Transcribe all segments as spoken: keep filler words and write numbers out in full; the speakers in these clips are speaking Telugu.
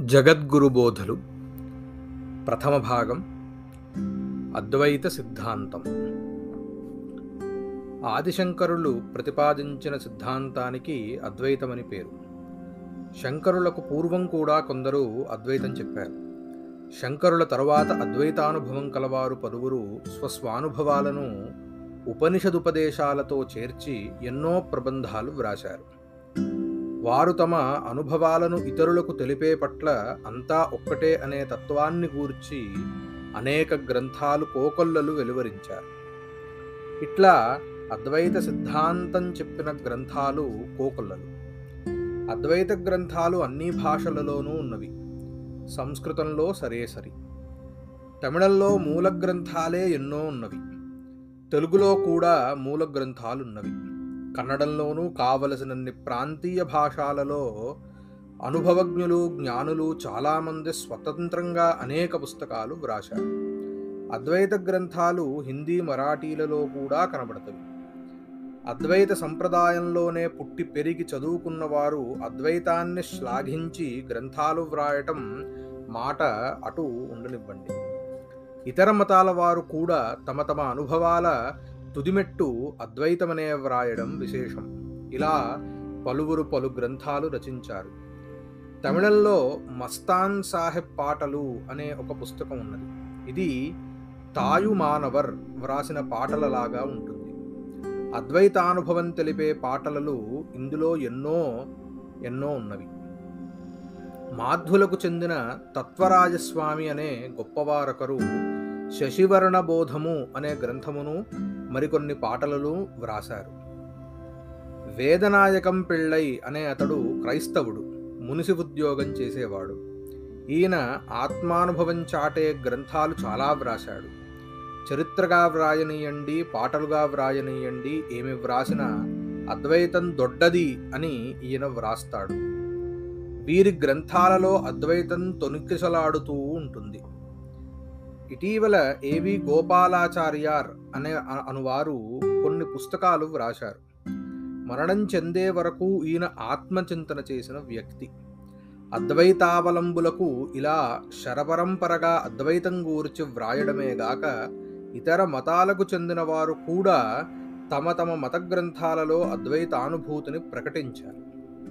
జగద్గురు బోధలు ప్రథమ భాగం అద్వైత సిద్ధాంతం. ఆదిశంకరులు ప్రతిపాదించిన సిద్ధాంతానికి అద్వైతమని పేరు. శంకరులకు పూర్వం కూడా కొందరు అద్వైతం చెప్పారు. శంకరుల తరువాత అద్వైతానుభవం కలవారు పలువురు స్వస్వానుభవాలను ఉపనిషదుపదేశాలతో చేర్చి ఎన్నో ప్రబంధాలు వ్రాశారు. వారు తమ అనుభవాలను ఇతరులకు తెలిపే పట్ల అంతా ఒక్కటే అనే తత్వాన్ని గూర్చి అనేక గ్రంథాలు కోకొల్లలు వెలువరించారు. ఇట్లా అద్వైత సిద్ధాంతం చెప్పిన గ్రంథాలు కోకొల్లలు. అద్వైత గ్రంథాలు అన్ని భాషలలోనూ ఉన్నవి. సంస్కృతంలో సరే సరి, తమిళంలో మూల గ్రంథాలే ఎన్నో ఉన్నవి. తెలుగులో కూడా మూల గ్రంథాలున్నవి. కన్నడంలోనూ కావలసినన్ని ప్రాంతీయ భాషలలో అనుభవజ్ఞులు జ్ఞానులు చాలామంది స్వతంత్రంగా అనేక పుస్తకాలు వ్రాశారు. అద్వైత గ్రంథాలు హిందీ మరాఠీలలో కూడా కనబడతాయి. అద్వైత సంప్రదాయంలోనే పుట్టి పెరిగి చదువుకున్నవారు అద్వైతాన్ని శ్లాఘించి గ్రంథాలు వ్రాయటం మాట అటు ఉండనివ్వండి. ఇతర మతాల వారు కూడా తమ తమ అనుభవాల తుదిమెట్టు అద్వైతమనే వ్రాయడం విశేషం. ఇలా పలువురు పలు గ్రంథాలు రచించారు. తమిళంలో మస్తాన్ సాహెబ్ పాటలు అనే ఒక పుస్తకం ఉన్నది. ఇది తాయుమానవర్ వ్రాసిన పాటలలాగా ఉంటుంది. అద్వైతానుభవం తెలిపే పాటలలు ఇందులో ఎన్నో ఎన్నో ఉన్నవి. మాధ్వులకు చెందిన తత్వరాజస్వామి అనే గొప్పవారొకరు శశివర్ణ బోధము అనే గ్రంథమును మరికొన్ని పాటలను వ్రాశారు. వేదనాయకం పిళ్ళై అనే అతడు క్రైస్తవుడు, మునిసి ఉద్యోగం చేసేవాడు. ఈయన ఆత్మానుభవం చాటే గ్రంథాలు చాలా వ్రాశాడు. చరిత్రగా వ్రాయనీయండి, పాటలుగా వ్రాయనీయండి, ఏమి వ్రాసినా అద్వైతం దొడ్డది అని ఈయన వ్రాస్తాడు. వీరి గ్రంథాలలో అద్వైతం తొణికిసలాడుతూ ఉంటుంది. ఇటీవల ఏవి గోపాలాచార్యార్ అనే అనువారు కొన్ని పుస్తకాలు వ్రాశారు. మరణం చెందే వరకు ఈయన ఆత్మచింతన చేసిన వ్యక్తి. అద్వైతావలంబులకు ఇలా శరపరంపరగా అద్వైతం గూర్చి వ్రాయడమే గాక ఇతర మతాలకు చెందిన వారు కూడా తమ తమ మత గ్రంథాలలో అద్వైతానుభూతిని ప్రకటించారు.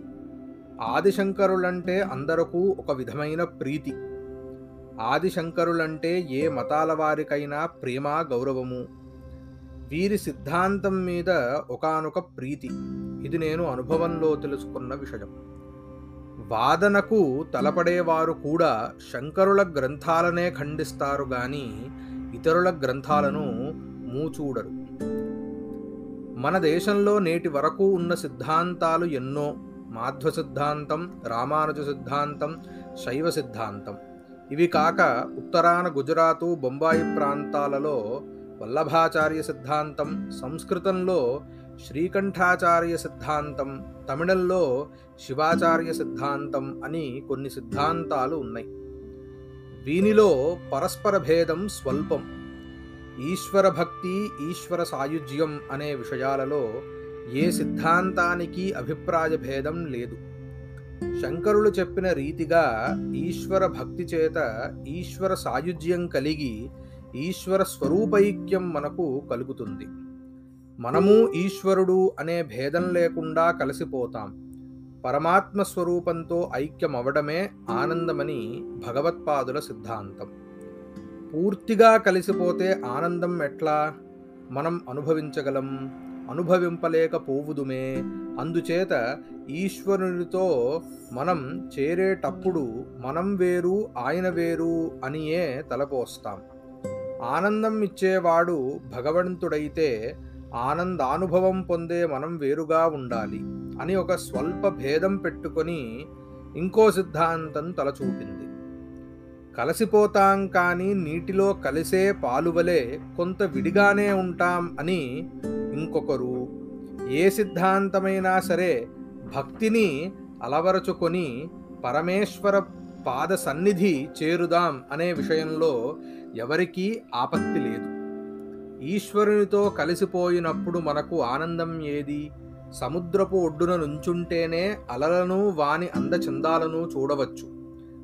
ఆదిశంకరులంటే అందరకు ఒక విధమైన ప్రీతి. ఆదిశంకరులంటే ఏ మతాల వారికైనా ప్రేమ గౌరవము. వీరి సిద్ధాంతం మీద ఒకానొక ప్రీతి. ఇది నేను అనుభవంలో తెలుసుకున్న విషయం. వాదనకు తలపడేవారు కూడా శంకరుల గ్రంథాలనే ఖండిస్తారు గాని ఇతరుల గ్రంథాలను మూచూడరు. మన దేశంలో నేటి వరకు ఉన్న సిద్ధాంతాలు ఎన్నో. మాధ్వ సిద్ధాంతం, రామానుజ సిద్ధాంతం, శైవ సిద్ధాంతం. ఇవి కాక ఉత్తరాన గుజరాతు, బొంబాయి ప్రాంతాలలో వల్లభాచార్య సిద్ధాంతం, సంస్కృతంలో శ్రీకంఠాచార్య సిద్ధాంతం, తమిళంలో శివాచార్య సిద్ధాంతం అని కొన్ని సిద్ధాంతాలు ఉన్నాయి. వీనిలో పరస్పర భేదం స్వల్పం. ఈశ్వర భక్తి, ఈశ్వర సాయుజ్యం అనే విషయాలలో ఏ సిద్ధాంతానికి అభిప్రాయ భేదం లేదు. శంకరులు చెప్పిన రీతిగా ఈశ్వర భక్తి చేత ఈశ్వర సాయుజ్యం కలిగి ఈశ్వర స్వరూపైక్యం మనకు కలుగుతుంది. మనము ఈశ్వరుడు అనే భేదం లేకుండా కలిసిపోతాం. పరమాత్మ స్వరూపంతో ఐక్యమవడమే ఆనందమని భగవత్పాదుల సిద్ధాంతం. పూర్తిగా కలిసిపోతే ఆనందం ఎట్లా మనం అనుభవించగలం? అనుభవింపలేకపోవుదుమే. అందుచేత ఈశ్వరునితో మనం చేరేటప్పుడు మనం వేరు, ఆయన వేరు అనియే తలపోస్తాం. ఆనందం ఇచ్చేవాడు భగవంతుడైతే ఆనందానుభవం పొందే మనం వేరుగా ఉండాలి అని ఒక స్వల్ప భేదం పెట్టుకొని ఇంకో సిద్ధాంతం తలచూపింది. కలిసిపోతాం కానీ నీటిలో కలిసే పాలువలే కొంత విడిగానే ఉంటాం అని ఇంకొకరు. ఏ సిద్ధాంతమైనా సరే భక్తిని అలవరచుకొని పరమేశ్వర పాద సన్నిధి చేరుదాం అనే విషయంలో ఎవరికీ ఆపత్తి లేదు. ఈశ్వరునితో కలిసిపోయినప్పుడు మనకు ఆనందం ఏది? సముద్రపు ఒడ్డున నుంచుంటేనే అలలను వాని అందచందాలను చూడవచ్చు.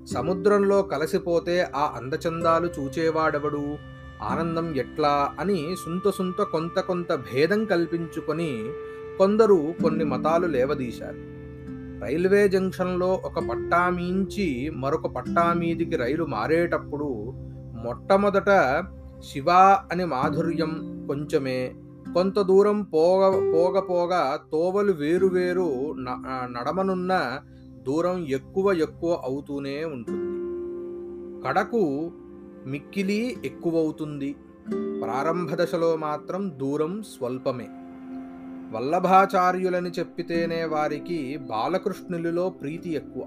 సముద్రంలో కలసిపోతే ఆ అందచందాలు చూచేవాడెవడు, ఆనందం ఎట్లా అని సుంత సుంత కొంత కొంత భేదం కల్పించుకొని కొందరు కొన్ని మతాలు లేవదీశారు. రైల్వే జంక్షన్లో ఒక పట్టా మీంచి మరొక పట్టా మీదికి రైలు మారేటప్పుడు మొట్టమొదట శివా అని మాధుర్యం కొంచెమే, కొంత దూరం పోగ పోగ పోగా తోవలు వేరు వేరు నడమనున్న దూరం ఎక్కువ ఎక్కువ అవుతూనే ఉంటుంది. కడకు మిక్కిలి ఎక్కువవుతుంది. ప్రారంభ దశలో మాత్రం దూరం స్వల్పమే. వల్లభాచార్యులని చెప్పితేనే వారికి బాలకృష్ణులలో ప్రీతి ఎక్కువ.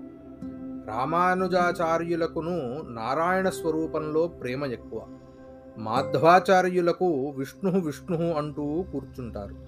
రామానుజాచార్యులకును నారాయణ స్వరూపంలో ప్రేమ ఎక్కువ. మాధ్వాచార్యులకు విష్ణు విష్ణు అంటూ కూర్చుంటారు.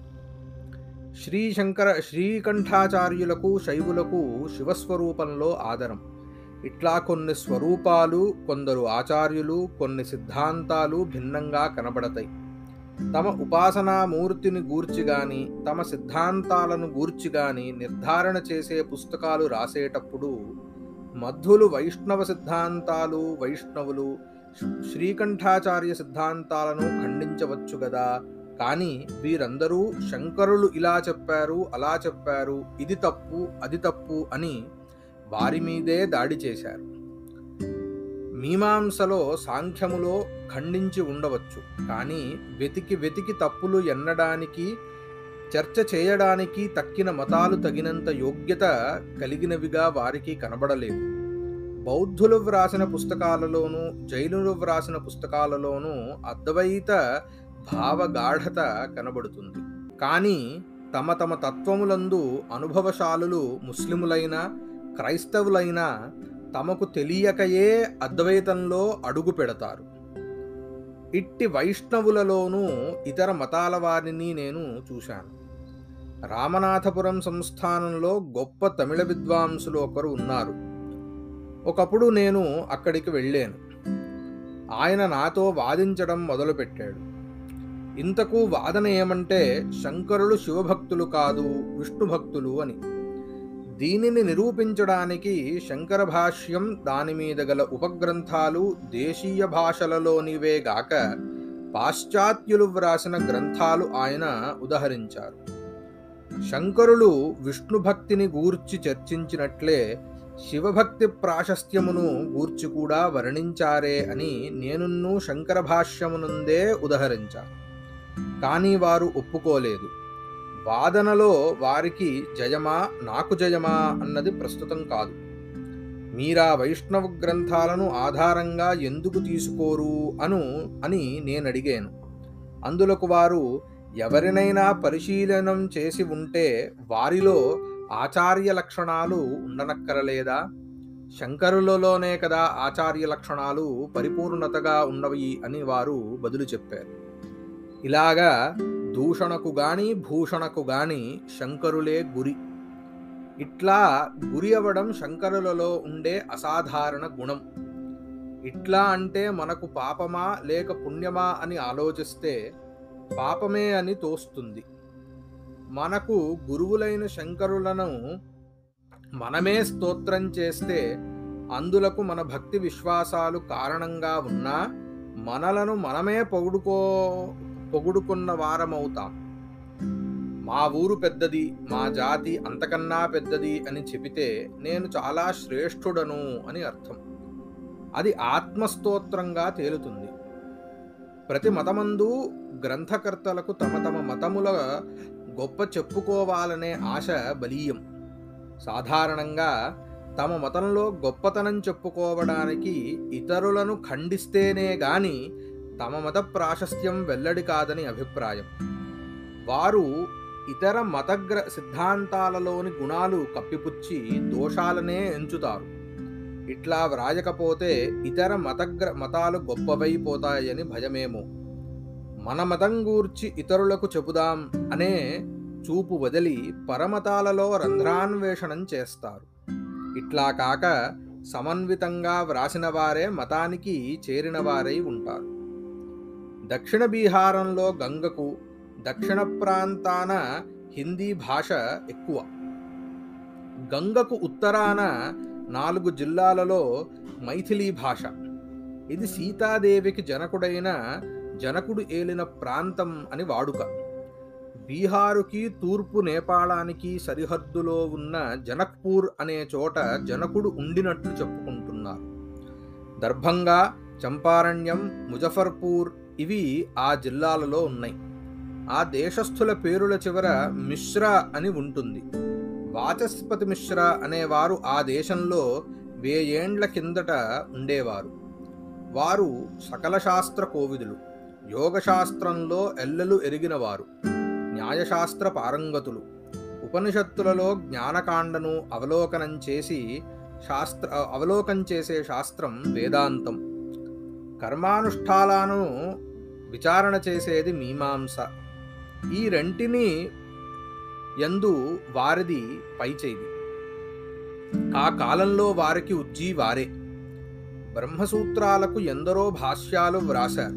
శ్రీశంకర శ్రీకంఠాచార్యులకు శైవులకు శివస్వరూపంలో ఆదరం. ఇట్లా కొన్ని స్వరూపాలు, కొందరు ఆచార్యులు, కొన్ని సిద్ధాంతాలు భిన్నంగా కనబడతాయి. తమ ఉపాసనామూర్తిని గూర్చి గాని తమ సిద్ధాంతాలను గూర్చి గాని నిర్ధారణ చేసే పుస్తకాలు రాసేటప్పుడు మధ్వులు వైష్ణవ సిద్ధాంతాలు, వైష్ణవులు శ్రీకంఠాచార్య సిద్ధాంతాలను ఖండించవచ్చు గదా, కానీ వీరందరూ శంకరులు ఇలా చెప్పారు, అలా చెప్పారు, ఇది తప్పు, అది తప్పు అని వారి మీదే దాడి చేశారు. మీమాంసలో, సాంఖ్యములో ఖండించి ఉండవచ్చు, కానీ వెతికి వెతికి తప్పులు ఎన్నడానికి, చర్చ చేయడానికి తక్కిన మతాలు తగినంత యోగ్యత కలిగినవిగా వారికి కనబడలేదు. బౌద్ధులు వ్రాసిన పుస్తకాలలోనూ జైనులు వ్రాసిన పుస్తకాలలోనూ అద్వైత భావగాఢత కనబడుతుంది. కానీ తమ తమ తత్వములందు అనుభవశాలులు ముస్లిములైనా క్రైస్తవులైనా తమకు తెలియకయే అద్వైతంలో అడుగు పెడతారు. ఇట్టి వైష్ణవులలోనూ ఇతర మతాల వారిని నేను చూశాను. రామనాథపురం సంస్థానంలో గొప్ప తమిళ విద్వాంసులు ఒకరు ఉన్నారు. ఒకప్పుడు నేను అక్కడికి వెళ్ళాను. ఆయన నాతో వాదించడం మొదలుపెట్టాడు. ఇంతకు వాదన ఏమంటే శంకరులు శివభక్తులు కాదు, విష్ణు భక్తులు అని. దీనిని నిరూపించడానికి శంకర భాష్యం, దాని మీద గల ఉపగ్రంథాలు దేశీయ భాషలలోనివే గాక పాశ్చాత్యులు వ్రాసిన గ్రంథాలు ఆయన ఉదహరించారు. శంకరులు విష్ణుభక్తిని గూర్చి చర్చించినట్లే శివభక్తి ప్రాశస్త్యమును గూర్చి కూడా వర్ణించారే అని నేనున్నూ శంకర భాష్యమునందే ఉదహరించాను. కానీ వారు ఒప్పుకోలేదు. వాదనలో వారికి జయమా నాకు జయమా అన్నది ప్రస్తుతం కాదు. మీరా వైష్ణవ గ్రంథాలను ఆధారంగా ఎందుకు తీసుకోరు అను అని నేనడిగాను. అందులకు వారు, ఎవరినైనా పరిశీలనం చేసి ఉంటే వారిలో ఆచార్య లక్షణాలు ఉండనక్కరలేదా? శంకరులలోనే కదా ఆచార్య లక్షణాలు పరిపూర్ణతగా ఉన్నవి అని వారు బదులు చెప్పారు. ఇలాగా దూషణకు గాని భూషణకు గాని శంకరులే గురి. ఇట్లా గురి అవ్వడం శంకరులలో ఉండే అసాధారణ గుణం. ఇట్లా అంటే మనకు పాపమా లేక పుణ్యమా అని ఆలోచిస్తే పాపమే అని తోస్తుంది. మనకు గురువులైన శంకరులను మనమే స్తోత్రం చేస్తే అందులకు మన భక్తి విశ్వాసాలు కారణంగా ఉన్నా మనలను మనమే పొగుడుకో పొగుడుకున్న వారమవుతాం. మా ఊరు పెద్దది, మా జాతి అంతకన్నా పెద్దది అని చెబితే నేను చాలా శ్రేష్ఠుడను అని అర్థం. అది ఆత్మస్తోత్రంగా తేలుతుంది. ప్రతి మతమందు గ్రంథకర్తలకు తమ తమ మతముల గొప్ప చెప్పుకోవాలనే ఆశ బలీయం. సాధారణంగా తమ మతంలో గొప్పతనం చెప్పుకోవడానికి ఇతరులను ఖండిస్తేనే గాని తమ మత ప్రాశస్త్యం వెల్లడి కాదని అభిప్రాయం. వారు ఇతర మతగ్ర సిద్ధాంతాలలోని గుణాలు కప్పిపుచ్చి దోషాలనే ఎంచుతారు. ఇట్లా వ్రాయకపోతే ఇతర మతగ్ర మతాలు గొప్పవైపోతాయని భయమేమో. మన మతం గూర్చి ఇతరులకు చెబుదాం అనే చూపు వదిలి పరమతాలలో రంధ్రాన్వేషణం చేస్తారు. ఇట్లా కాక సమన్వితంగా వ్రాసిన వారే మతానికి చేరిన వారై ఉంటారు. దక్షిణ బీహారంలో గంగకు, దక్షిణ ప్రాంతాన హిందీ భాష ఎక్కువ. గంగకు ఉత్తరాన నాలుగు జిల్లాలలో మైథిలీ భాష. ఇది సీతాదేవికి జనకుడైన జనకుడు ఏలిన ప్రాంతం అని వాడుక. బీహారుకి తూర్పు నేపాళానికి సరిహద్దులో ఉన్న జనక్పూర్ అనే చోట జనకుడు ఉండినట్లు చెప్పుకుంటున్నారు. దర్భంగా, చంపారణ్యం, ముజఫర్పూర్ ఇవి ఆ జిల్లాలలో ఉన్నాయి. ఆ దేశస్థుల పేరుల చివర మిశ్రా అని ఉంటుంది. వాచస్పతి మిశ్రా అనేవారు ఆ దేశంలో వేయేండ్ల కిందట ఉండేవారు. వారు సకల శాస్త్ర కోవిదులు, యోగశాస్త్రంలో ఎల్లలు ఎరిగినవారు, న్యాయశాస్త్ర పారంగతులు. ఉపనిషత్తులలో జ్ఞానకాండను అవలోకనం చేసి శాస్త్ర అవలోకనం చేసే శాస్త్రం వేదాంతం. కర్మానుష్ఠాలను విచారణ చేసేది మీమాంస. ఈ రెంటిని యందు వారిది పైచేయి. ఆ కాలంలో వారికి ఉజ్జీ వారే. బ్రహ్మసూత్రాలకు ఎందరో భాష్యాలు వ్రాశారు.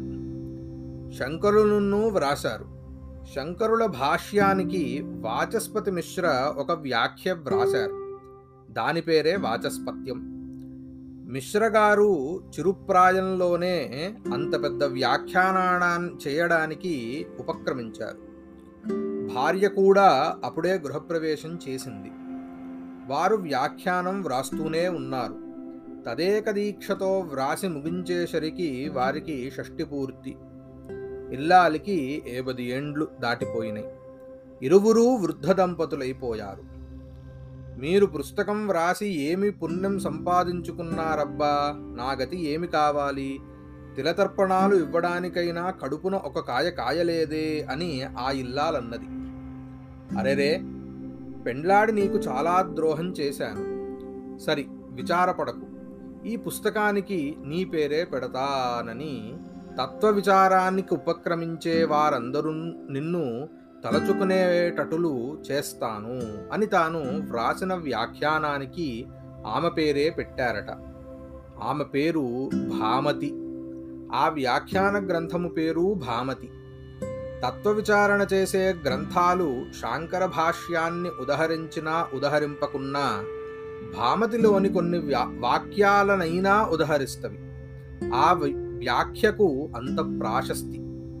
శంకరులను వ్రాశారు. శంకరుల భాష్యానికి వాచస్పతి మిశ్ర ఒక వ్యాఖ్య వ్రాశారు. దాని పేరే వాచస్పత్యం. మిశ్రగారు చిరుప్రాయంలోనే అంత పెద్ద వ్యాఖ్యానాన్ని చేయడానికి ఉపక్రమించారు. భార్య కూడా అప్పుడే గృహప్రవేశం చేసింది. వారు వ్యాఖ్యానం వ్రాస్తూనే ఉన్నారు. తదేక దీక్షతో వ్రాసి ముగించేసరికి వారికి షష్ఠి పూర్తి. ఇల్లాలికి ఏబది ఏండ్లు దాటిపోయినాయి. ఇరువురూ వృద్ధ దంపతులైపోయారు. మీరు పుస్తకం వ్రాసి ఏమి పుణ్యం సంపాదించుకున్నారబ్బా, నా గతి ఏమి కావాలి? తిలతర్పణాలు ఇవ్వడానికైనా కడుపున ఒక కాయ కాయలేదే అని ఆ ఇల్లాలన్నది. అరెరే, పెండ్లాడి నీకు చాలా ద్రోహం చేశాను. సరి, విచారపడకు. ఈ పుస్తకానికి నీ పేరే పెడతానని తత్వ విచారానికి ఉపక్రమించే వారందరూ నిన్ను తలచుకునేటటులు చేస్తాను అని తాను వ్రాసిన వ్యాఖ్యానానికి ఆమె పేరే పెట్టారట. ఆమె పేరు భామతి. ఆ వ్యాఖ్యాన గ్రంథము పేరు భామతి. తత్వ విచారణ చేసే గ్రంథాలు శాంకర భాష్యాన్ని ఉదహరించినా ఉదహరింపకున్నా భామతిలోని కొన్ని వ్యా వాక్యాలనైనా ఉదహరిస్తవి. ఆ వ్యాఖ్యకు అంత ప్రాశస్తి.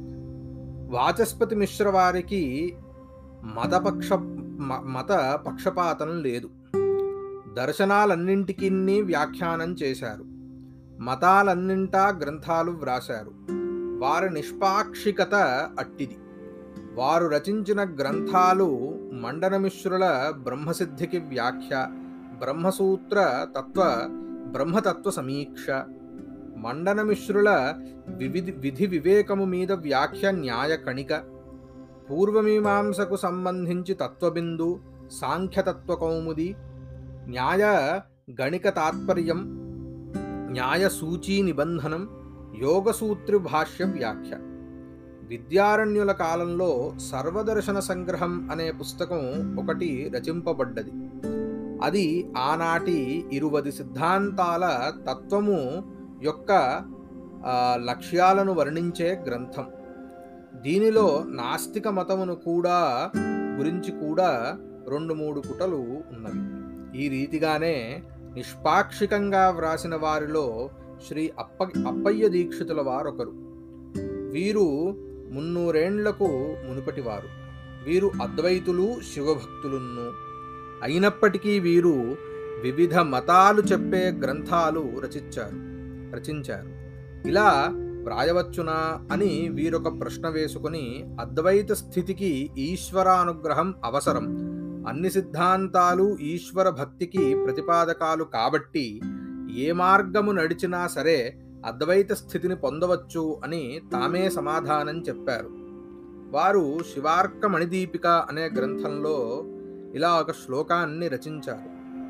వాచస్పతి మిశ్ర వారికి మతపక్ష మత పక్షపాతం లేదు. దర్శనాలన్నింటికీ వ్యాఖ్యానం చేశారు. మతాలన్నింటా గ్రంథాలు వ్రాశారు. వారి నిష్పాక్షికత అట్టిది. వారు రచించిన గ్రంథాలు మండనమిశ్రుల బ్రహ్మసిద్ధికి వ్యాఖ్య, బ్రహ్మసూత్ర తత్వ బ్రహ్మతత్వ సమీక్ష, మండనమిశ్రుల వివిధి విధి వివేకము మీద వ్యాఖ్య న్యాయ కణిక, పూర్వమీమాంసకు సంబంధించి తత్వబిందు, సాంఖ్యతత్వ కౌముది, న్యాయ గణిక తాత్పర్యం, న్యాయ సూచీ నిబంధనం, యోగసూత్రి భాష్య వ్యాఖ్య. విద్యారణ్యుల కాలంలో సర్వదర్శన సంగ్రహం అనే పుస్తకం ఒకటి రచింపబడ్డది. అది ఆనాటి ఇరువది సిద్ధాంతాల తత్వము యొక్క లక్ష్యాలను వర్ణించే గ్రంథం. దీనిలో నాస్తిక మతమును కూడా గురించి కూడా రెండు మూడు పుటలు ఉన్నవి. ఈ రీతిగానే నిష్పాక్షికంగా వ్రాసిన వారిలో శ్రీ అప్ప అప్పయ్య దీక్షితుల వారొకరు. వీరు మున్నూరేండ్లకు మునుపటివారు. వీరు అద్వైతులు, శివభక్తులును అయినప్పటికీ వీరు వివిధ మతాలు చెప్పే గ్రంథాలు రచించారు రచించారు ఇలా వ్రాయవచ్చునా అని వీరొక ప్రశ్న వేసుకుని, అద్వైత స్థితికి ఈశ్వరానుగ్రహం అవసరం, అన్ని సిద్ధాంతాలు ఈశ్వర భక్తికి ప్రతిపాదకాలు కాబట్టి ఏ మార్గము నడిచినా సరే అద్వైత స్థితిని పొందవచ్చు అని తామే సమాధానం చెప్పారు. వారు శివార్క మణిదీపిక అనే గ్రంథంలో ఇలా ఒక శ్లోకాన్ని రచించారు.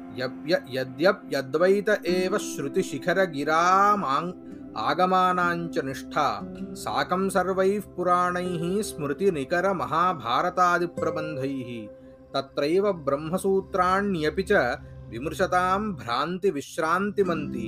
యద్యప్యద్వైత ఏవ శృతి శిఖర గిరామాం ఆగమానాంచ నిష్ఠా సాకం సర్వైః పురాణైః స్మృతి నికర మహాభారతాది ప్రబంధైః తత్రైవ బ్రహ్మసూత్రాణ్యపి చ విమృశతాం భ్రాంతి విశ్రాంతిమంతి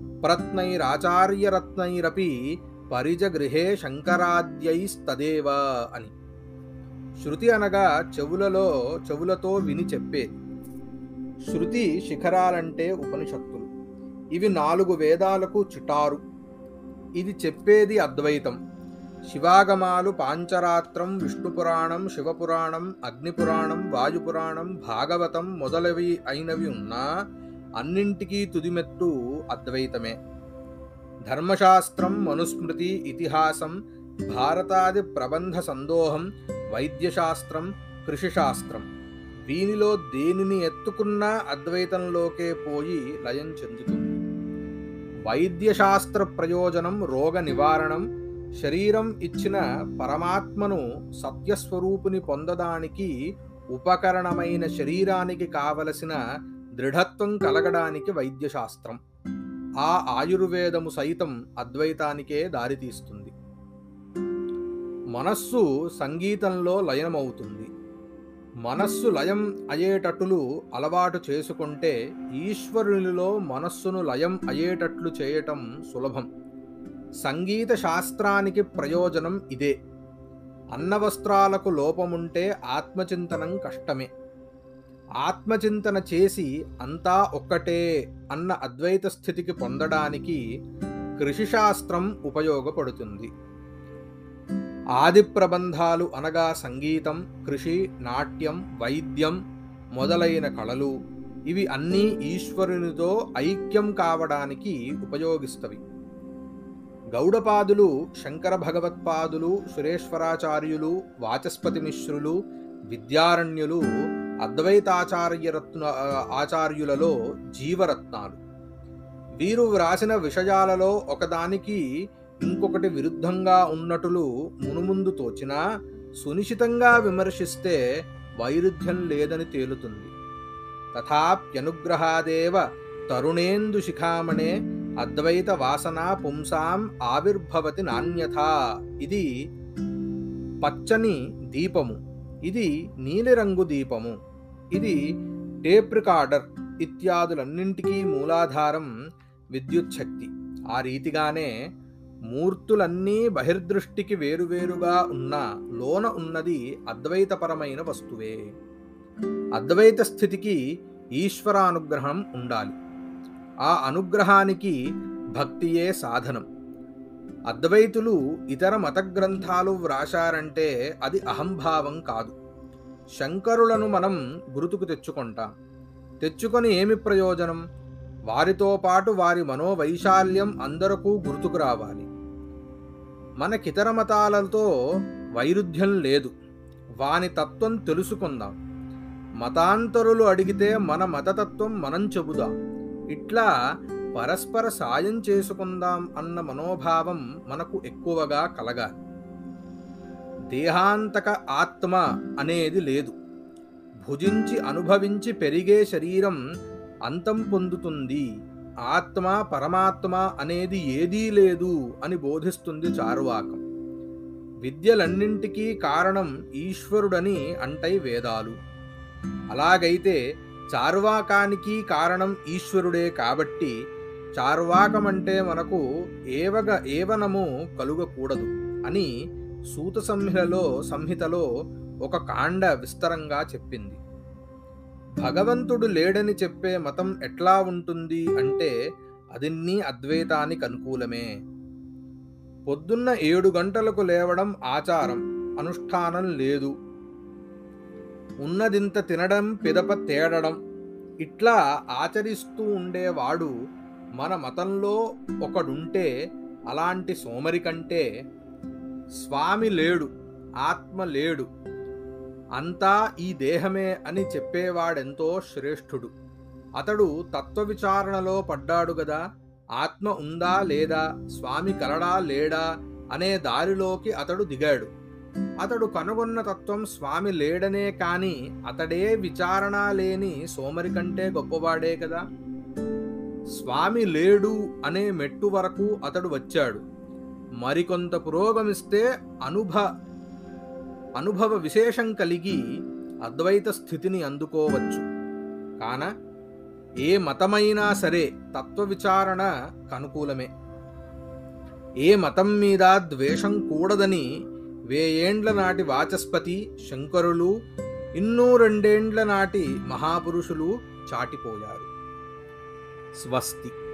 ప్రత్నైరాచార్యరత్నైరపి పరిజగృహే శంకరాద్యైస్తదేవ అని. శృతి అనగా చెవులలో చెవులతో విని చెప్పేది. శృతి శిఖరాలంటే ఉపనిషత్తులు. ఇవి నాలుగు వేదాలకు చిటారు. ఇది చెప్పేది అద్వైతం. శివాగమాలు పాంచరాత్రం, విష్ణుపురాణం, శివపురాణం, అగ్నిపురాణం, వాయుపురాణం, భాగవతం మొదలవి అయినవి ఉన్నా అన్నింటికీ తుదిమెట్టు అద్వైతమే. ధర్మశాస్త్రం, మనుస్మృతి, ఇతిహాసం, భారతాది ప్రబంధ సందోహం, వైద్యశాస్త్రం, కృషిశాస్త్రం, వీనిలో దేనిని ఎత్తుకున్నా అద్వైతంలోకే పోయి లయం చెందుతుంది. వైద్యశాస్త్ర ప్రయోజనం రోగ నివారణం. శరీరం ఇచ్చిన పరమాత్మను సత్యస్వరూపుని పొందడానికి ఉపకరణమైన శరీరానికి కావలసిన దృఢత్వం కలగడానికి వైద్యశాస్త్రం. ఆ ఆయుర్వేదము సైతం అద్వైతానికే దారితీస్తుంది. మనస్సు సంగీతంలో లయమవుతుంది. మనస్సు లయం అయ్యేటట్లు అలవాటు చేసుకుంటే ఈశ్వరునిలో మనస్సును లయం అయ్యేటట్లు చేయటం సులభం. సంగీత శాస్త్రానికి ప్రయోజనం ఇదే. అన్నవస్త్రాలకు లోపముంటే ఆత్మచింతనం కష్టమే. ఆత్మచింతన చేసి అంతా ఒక్కటే అన్న అద్వైత స్థితికి పొందడానికి కృషిశాస్త్రం ఉపయోగపడుతుంది. ఆది ప్రబంధాలు అనగా సంగీతం, కృషి, నాట్యం, వైద్యం మొదలైన కళలు, ఇవి అన్నీ ఈశ్వరునితో ఐక్యం కావడానికి ఉపయోగిస్తవి. గౌడపాదులు, శంకర భగవత్పాదులు, సురేశ్వరాచార్యులు, వాచస్పతి మిశ్రులు, విద్యారణ్యులు అద్వైతాచార్యరత్న ఆచార్యులలో జీవరత్నాలు. వీరు వ్రాసిన విషయాలలో ఒకదానికి ఇంకొకటి విరుద్ధంగా ఉన్నట్లు మునుముందు తోచినా సునిశితంగా విమర్శిస్తే వైరుధ్యం లేదని తేలుతుంది. తథాప్యనుగ్రహాదేవ తరుణేందు శిఖామణే అద్వైత వాసన పుంసాం ఆవిర్భవతి నాణ్యథా. ఇది పచ్చని దీపము, ఇది నీలిరంగు దీపము, ఇది టేప్ రికార్డర్ ఇత్యాదులన్నింటికీ మూలాధారం విద్యుత్ శక్తి. ఆ రీతిగానే మూర్తులన్నీ బహిర్దృష్టికి వేరువేరుగా ఉన్న లోన ఉన్నది అద్వైతపరమైన వస్తువే. అద్వైత స్థితికి ఈశ్వరానుగ్రహం ఉండాలి. ఆ అనుగ్రహానికి భక్తియే సాధనం. అద్వైతులు ఇతర మత గ్రంథాలు వ్రాశారంటే అది అహంభావం కాదు. శంకరులను మనం గుర్తుకు తెచ్చుకుంటాం. తెచ్చుకొని ఏమి ప్రయోజనం? వారితో పాటు వారి మనోవైశాల్యం అందరికీ గుర్తుకు రావాలి. మనకితర మతాలతో వైరుధ్యం లేదు. వాని తత్వం తెలుసుకుందాం. మతాంతరులు అడిగితే మన మతతత్వం మనం చెబుదాం. ఇట్లా పరస్పర సాయం చేసుకుందాం అన్న మనోభావం మనకు ఎక్కువగా కలగాలి. దేహాంతక ఆత్మ అనేది లేదు. భుజించి అనుభవించి పెరిగే శరీరం అంతం పొందుతుంది. ఆత్మ పరమాత్మ అనేది ఏదీ లేదు అని బోధిస్తుంది చార్వాకం. విద్యలన్నింటికీ కారణం ఈశ్వరుడని అంటై వేదాలు. అలాగైతే చార్వాకానికి కారణం ఈశ్వరుడే కాబట్టి చార్వాకం అంటే మనకు ఏవగ ఏవనము కలుగకూడదు అని సూత సంహితలో సంహితలో ఒక కాండ విస్తరంగా చెప్పింది. భగవంతుడు లేడని చెప్పే మతం ఎట్లా ఉంటుంది అంటే అదిన్నీ అద్వైతానికి అనుకూలమే. పొద్దున్న ఏడు గంటలకు లేవడం ఆచారం, అనుష్ఠానం లేదు. ఉన్నదింత తినడం, పిదప తేడడం, ఇట్లా ఆచరిస్తూ ఉండేవాడు మన మతంలో ఒకడుంటే అలాంటి సోమరి కంటే స్వామి లేడు, ఆత్మ లేడు, అంతా ఈ దేహమే అని చెప్పేవాడెంతో శ్రేష్ఠుడు. అతడు తత్వ విచారణలో పడ్డాడు గదా. ఆత్మ ఉందా లేదా, స్వామి కలడా లేడా అనే దారిలోకి అతడు దిగాడు. అతడు కనుగొన్న తత్వం స్వామి లేడనే కాని అతడే విచారణ లేని సోమరి కంటే గొప్పవాడే కదా. స్వామి లేడు అనే మెట్టు వరకు అతడు వచ్చాడు. మరికొంత పురోగమిస్తే అనుభ అనుభవ విశేషం కలిగి అద్వైత స్థితిని అందుకోవచ్చు. కాన ఏ మతమైనా సరే తత్వ విచారణ కనుకూలమే. ఏ మతం మీద ద్వేషం కూడదని వేయేండ్ల నాటి వాచస్పతి, శంకరులు, ఇన్నూ రెండేండ్ల నాటి మహాపురుషులు చాటిపోయారు. స్వస్తి.